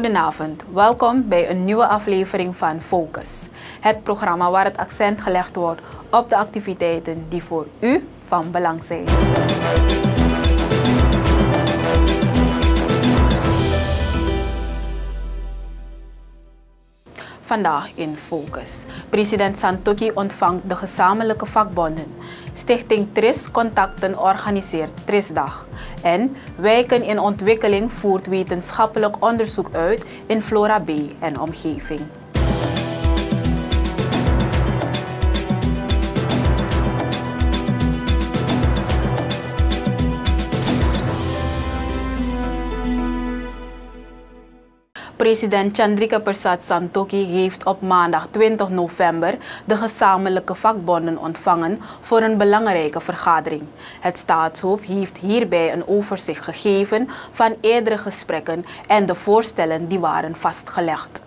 Goedenavond, welkom bij een nieuwe aflevering van Focus. Het programma waar het accent gelegd wordt op de activiteiten die voor u van belang zijn. Vandaag in Focus. President Santokhi ontvangt de gezamenlijke vakbonden. Stichting TRIS Contacten organiseert TRIS-dag. En Wijken in Ontwikkeling voert wetenschappelijk onderzoek uit in Flora B en omgeving. President Chandrika Persat Santokhi heeft op maandag 20 november de gezamenlijke vakbonden ontvangen voor een belangrijke vergadering. Het staatshoofd heeft hierbij een overzicht gegeven van eerdere gesprekken en de voorstellen die waren vastgelegd.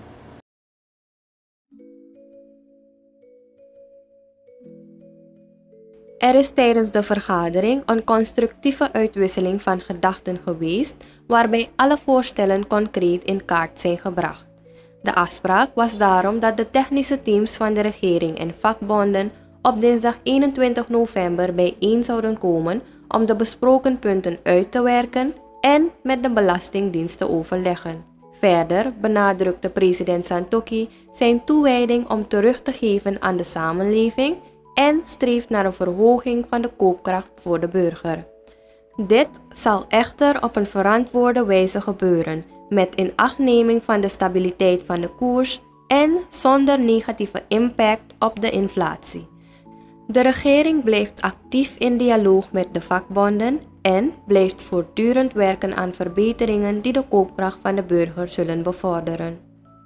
Er is tijdens de vergadering een constructieve uitwisseling van gedachten geweest, waarbij alle voorstellen concreet in kaart zijn gebracht. De afspraak was daarom dat de technische teams van de regering en vakbonden op dinsdag 21 november bijeen zouden komen om de besproken punten uit te werken en met de Belastingdienst te overleggen. Verder benadrukte president Santokhi zijn toewijding om terug te geven aan de samenleving en streeft naar een verhoging van de koopkracht voor de burger. Dit zal echter op een verantwoorde wijze gebeuren, met inachtneming van de stabiliteit van de koers en zonder negatieve impact op de inflatie. De regering blijft actief in dialoog met de vakbonden en blijft voortdurend werken aan verbeteringen die de koopkracht van de burger zullen bevorderen.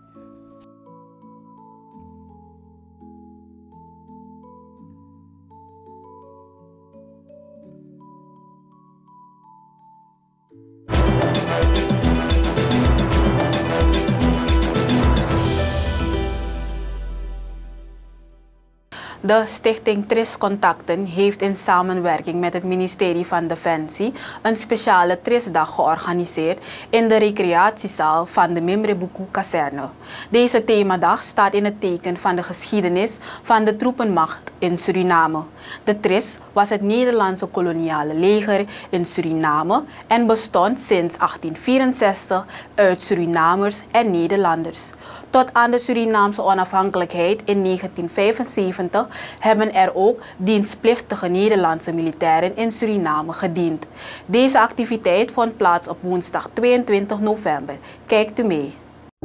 De stichting TRIS Contacten heeft in samenwerking met het ministerie van Defensie een speciale TRIS-dag georganiseerd in de recreatiezaal van de Mimrebuku-kazerne. Deze themadag staat in het teken van de geschiedenis van de troepenmacht in Suriname. De TRIS was het Nederlandse koloniale leger in Suriname en bestond sinds 1864 uit Surinamers en Nederlanders. Tot aan de Surinaamse onafhankelijkheid in 1975 hebben er ook dienstplichtige Nederlandse militairen in Suriname gediend. Deze activiteit vond plaats op woensdag 22 november. Kijkt u mee.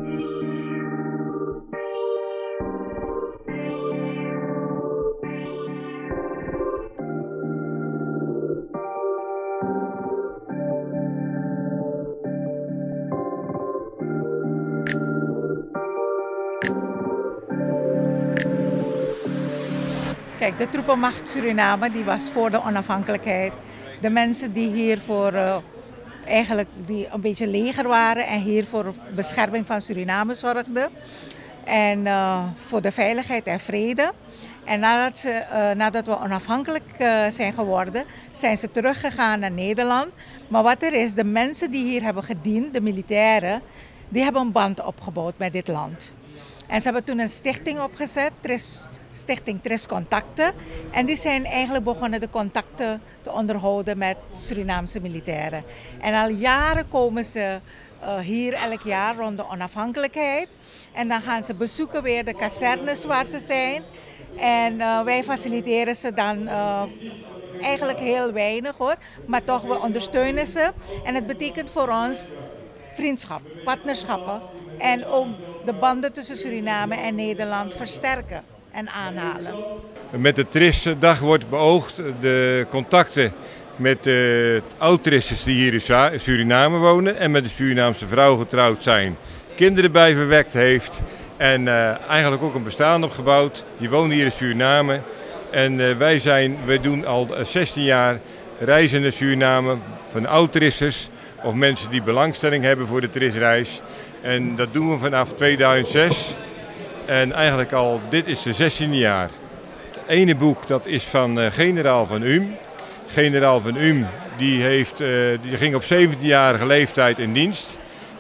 Kijk, de troepenmacht Suriname die was voor de onafhankelijkheid. De mensen die hier eigenlijk die een beetje leger waren en hier voor bescherming van Suriname zorgden. En voor de veiligheid en vrede. En nadat we onafhankelijk zijn geworden, zijn ze teruggegaan naar Nederland. Maar wat er is, de mensen die hier hebben gediend, de militairen, die hebben een band opgebouwd met dit land. En ze hebben toen een stichting opgezet, Stichting TRIS Contacten. En die zijn eigenlijk begonnen de contacten te onderhouden met Surinaamse militairen. En al jaren komen ze hier elk jaar rond de onafhankelijkheid. En dan gaan ze bezoeken weer de kazernes waar ze zijn. En wij faciliteren ze dan eigenlijk heel weinig hoor. Maar toch, we ondersteunen ze. En het betekent voor ons vriendschap, partnerschappen. En ook de banden tussen Suriname en Nederland versterken en aanhalen. Met de TRIS-dag wordt beoogd de contacten met de oud-TRIS'ers die hier in Suriname wonen en met de Surinaamse vrouw getrouwd zijn, kinderen bij verwekt heeft en eigenlijk ook een bestaan opgebouwd. Die wonen hier in Suriname en wij doen al 16 jaar reizen naar Suriname van oud-TRIS'ers of mensen die belangstelling hebben voor de TRIS-reis. En dat doen we vanaf 2006. En eigenlijk al, dit is de 16e jaar. Het ene boek dat is van generaal Van Uhm. Generaal Van Uhm die ging op 17-jarige leeftijd in dienst.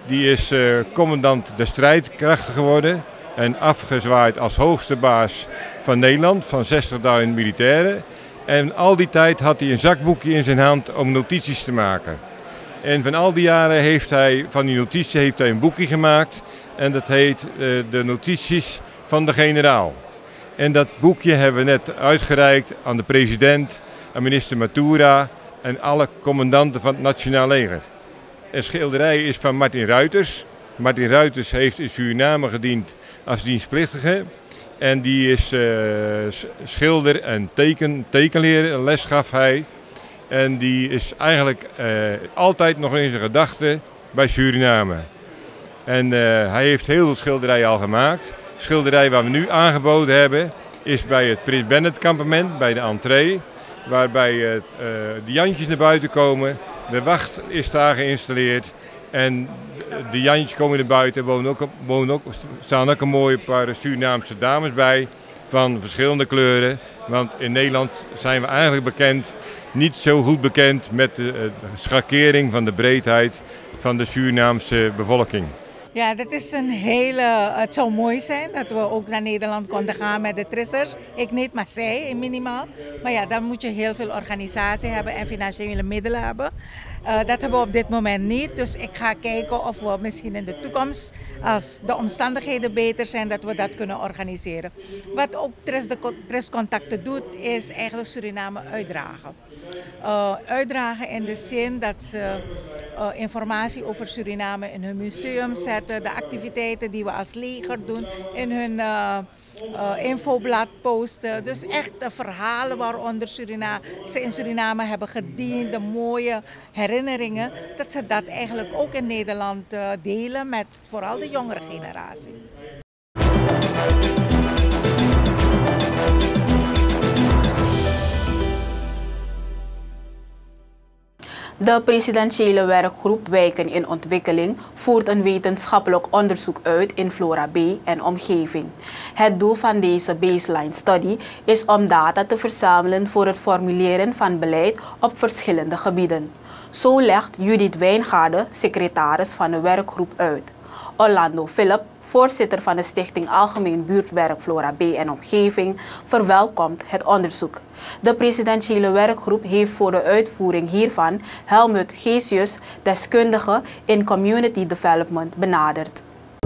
Die is commandant der strijdkrachten geworden en afgezwaaid als hoogste baas van Nederland, van 60.000 militairen. En al die tijd had hij een zakboekje in zijn hand om notities te maken. En van al die jaren heeft hij, van die notities heeft hij een boekje gemaakt. En dat heet de notities van de generaal. En dat boekje hebben we net uitgereikt aan de president, aan minister Matura en alle commandanten van het Nationaal Leger. Een schilderij is van Martin Ruiters. Martin Ruiters heeft in Suriname gediend als dienstplichtige. En die is schilder en tekenleraar, een les gaf hij. En die is eigenlijk altijd nog in zijn gedachten bij Suriname. En hij heeft heel veel schilderijen al gemaakt. De schilderij wat we nu aangeboden hebben is bij het Prins Bernhard kampement, bij de entree. Waarbij de Jantjes naar buiten komen. De wacht is daar geïnstalleerd. En de Jantjes komen naar buiten. Staan ook een mooie paar Surinaamse dames bij. Van verschillende kleuren. Want in Nederland zijn we eigenlijk bekend. Niet zo goed bekend met de schakering van de breedheid van de Surinaamse bevolking. Ja, dat is een hele. Het zou mooi zijn dat we ook naar Nederland konden gaan met de trissers. Ik niet, maar zij minimaal. Maar ja, dan moet je heel veel organisatie hebben en financiële middelen hebben. Dat hebben we op dit moment niet. Dus ik ga kijken of we misschien in de toekomst, als de omstandigheden beter zijn, dat we dat kunnen organiseren. Wat ook Trescontacten doet, is eigenlijk Suriname uitdragen. Uitdragen in de zin dat ze informatie over Suriname in hun museum zetten. De activiteiten die we als leger doen in hun infoblad posten. Dus echt de verhalen waaronder ze in Suriname hebben gediend, de mooie herinneringen. Dat ze dat eigenlijk ook in Nederland delen met vooral de jongere generatie. De presidentiële werkgroep Wijken in Ontwikkeling voert een wetenschappelijk onderzoek uit in Flora B en omgeving. Het doel van deze baseline study is om data te verzamelen voor het formuleren van beleid op verschillende gebieden. Zo legt Judith Wijngaarde, secretaris van de werkgroep, uit. Orlando Philip, voorzitter van de Stichting Algemeen Buurtwerk Flora B en Omgeving, verwelkomt het onderzoek. De presidentiële werkgroep heeft voor de uitvoering hiervan Helmut Geesius, deskundige in Community Development, benaderd.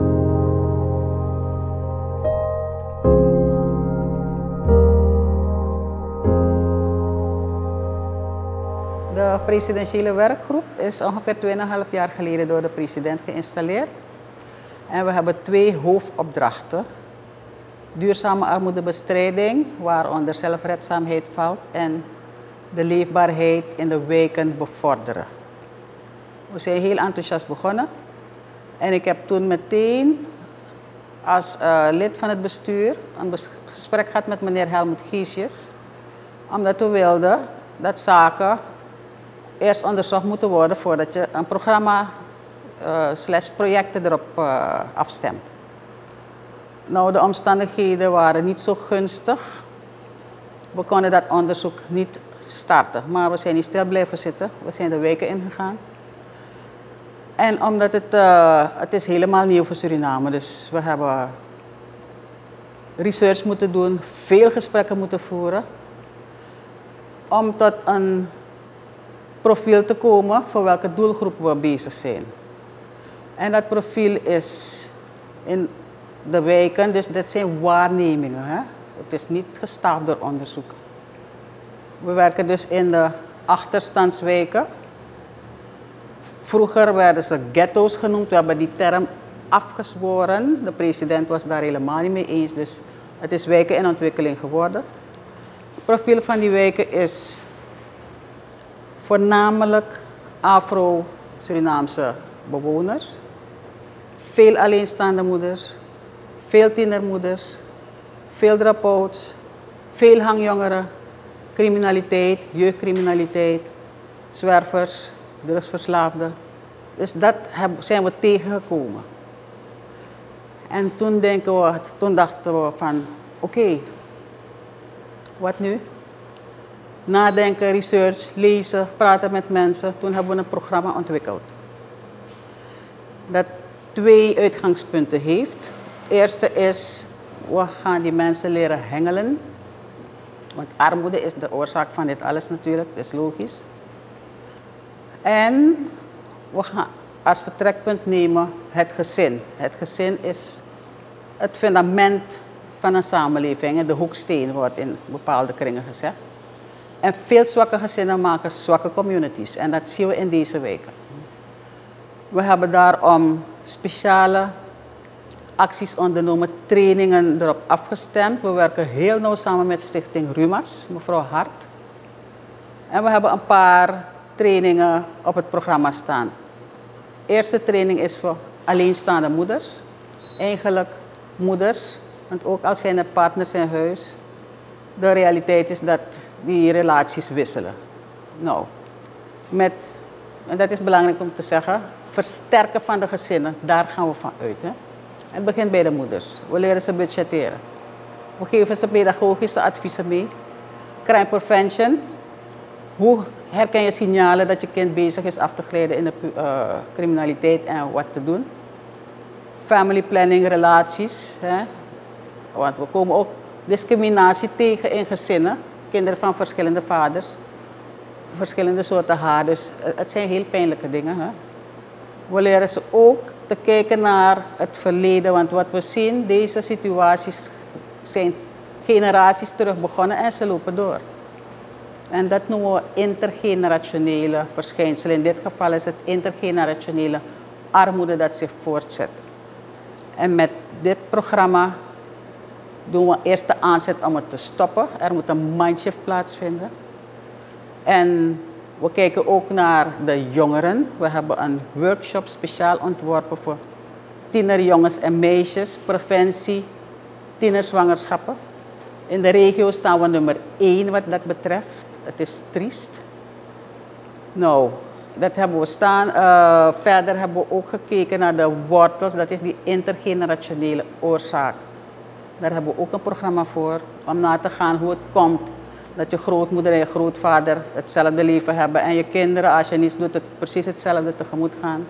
De presidentiële werkgroep is ongeveer 2,5 jaar geleden door de president geïnstalleerd. En we hebben 2 hoofdopdrachten. Duurzame armoedebestrijding, waaronder zelfredzaamheid valt, en de leefbaarheid in de wijken bevorderen. We zijn heel enthousiast begonnen. En ik heb toen meteen als lid van het bestuur een gesprek gehad met meneer Helmut Geesius. Omdat we wilden dat zaken eerst onderzocht moeten worden voordat je een programma projecten erop afstemt. Nou, de omstandigheden waren niet zo gunstig. We konden dat onderzoek niet starten, maar we zijn niet stil blijven zitten. We zijn de wijken ingegaan. En omdat het is helemaal nieuw voor Suriname, dus we hebben research moeten doen, veel gesprekken moeten voeren, om tot een profiel te komen voor welke doelgroep we bezig zijn. En dat profiel is in de wijken, dus dat zijn waarnemingen. Hè? Het is niet gestaafd door onderzoek. We werken dus in de achterstandswijken. Vroeger werden ze ghetto's genoemd, we hebben die term afgezworen. De president was daar helemaal niet mee eens, dus het is wijken in ontwikkeling geworden. Het profiel van die wijken is voornamelijk Afro-Surinaamse bewoners. Veel alleenstaande moeders, veel tienermoeders, veel drop-outs, veel hangjongeren, criminaliteit, jeugdcriminaliteit, zwervers, drugsverslaafden. Dus dat zijn we tegengekomen. En toen dachten we van, oké, wat nu? Nadenken, research, lezen, praten met mensen. Toen hebben we een programma ontwikkeld. Dat 2 uitgangspunten heeft. Het eerste is, we gaan die mensen leren hengelen. Want armoede is de oorzaak van dit alles natuurlijk, dat is logisch. En we gaan als vertrekpunt nemen het gezin. Het gezin is het fundament van een samenleving. De hoeksteen wordt in bepaalde kringen gezegd. En veel zwakke gezinnen maken zwakke communities. En dat zien we in deze weken. We hebben daarom speciale acties ondernomen, trainingen erop afgestemd. We werken heel nauw samen met Stichting RUMAS, mevrouw Hart. En we hebben een paar trainingen op het programma staan. De eerste training is voor alleenstaande moeders. Eigenlijk moeders, want ook al zijn er partners in huis, de realiteit is dat die relaties wisselen. Nou, en dat is belangrijk om te zeggen, versterken van de gezinnen, daar gaan we van uit. Hè? Het begint bij de moeders. We leren ze budgetteren. We geven ze pedagogische adviezen mee. Crime prevention. Hoe herken je signalen dat je kind bezig is af te glijden in de criminaliteit en wat te doen? Family planning, relaties. Hè? Want we komen ook discriminatie tegen in gezinnen. Kinderen van verschillende vaders. Verschillende soorten haar. Dus het zijn heel pijnlijke dingen. Hè? We leren ze ook te kijken naar het verleden. Want wat we zien, deze situaties zijn generaties terug begonnen en ze lopen door. En dat noemen we intergenerationele verschijnselen. In dit geval is het intergenerationele armoede dat zich voortzet. En met dit programma doen we eerst de aanzet om het te stoppen. Er moet een mindshift plaatsvinden. En we kijken ook naar de jongeren. We hebben een workshop speciaal ontworpen voor tienerjongens en meisjes, preventie, tienerzwangerschappen. In de regio staan we nummer 1 wat dat betreft. Het is triest. Nou, dat hebben we staan. Verder hebben we ook gekeken naar de wortels. Dat is die intergenerationele oorzaak. Daar hebben we ook een programma voor. Om na te gaan hoe het komt dat je grootmoeder en je grootvader hetzelfde leven hebben. En je kinderen, als je niets doet, het precies hetzelfde tegemoet gaan.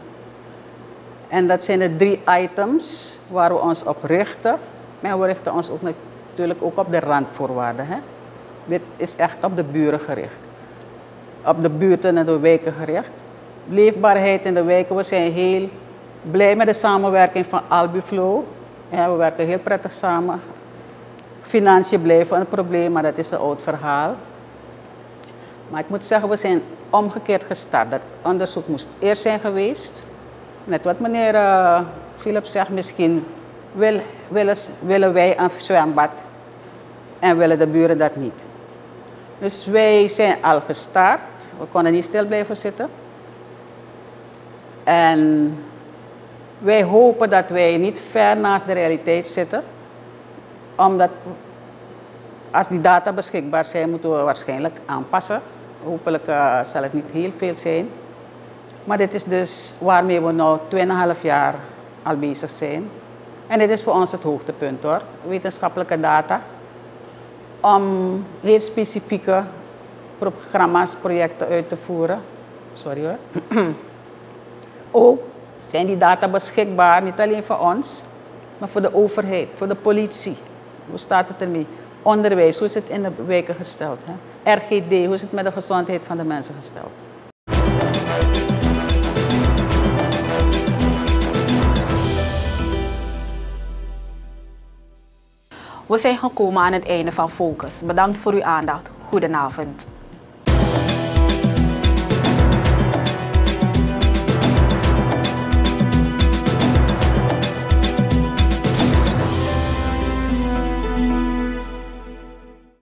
En dat zijn de 3 items waar we ons op richten. Maar we richten ons ook natuurlijk ook op de randvoorwaarden. Hè? Dit is echt op de buren gericht. Op de buurten en de wijken gericht. Leefbaarheid in de wijken. We zijn heel blij met de samenwerking van Albuflow. Ja, we werken heel prettig samen. Financiën blijven een probleem, maar dat is een oud verhaal. Maar ik moet zeggen, we zijn omgekeerd gestart. Dat onderzoek moest eerst zijn geweest. Net wat meneer Philips zegt, misschien willen wij een zwembad en willen de buren dat niet. Dus wij zijn al gestart. We konden niet stil blijven zitten. En wij hopen dat wij niet ver naast de realiteit zitten. Omdat als die data beschikbaar zijn, moeten we waarschijnlijk aanpassen. Hopelijk zal het niet heel veel zijn. Maar dit is dus waarmee we nu 2,5 jaar al bezig zijn. En dit is voor ons het hoogtepunt hoor. Wetenschappelijke data. Om heel specifieke programma's, projecten uit te voeren. Sorry hoor. Ook zijn die data beschikbaar, niet alleen voor ons, maar voor de overheid, voor de politie. Hoe staat het ermee? Onderwijs, hoe is het in de wijken gesteld? Hè? RGD, hoe is het met de gezondheid van de mensen gesteld? We zijn gekomen aan het einde van Focus. Bedankt voor uw aandacht. Goedenavond.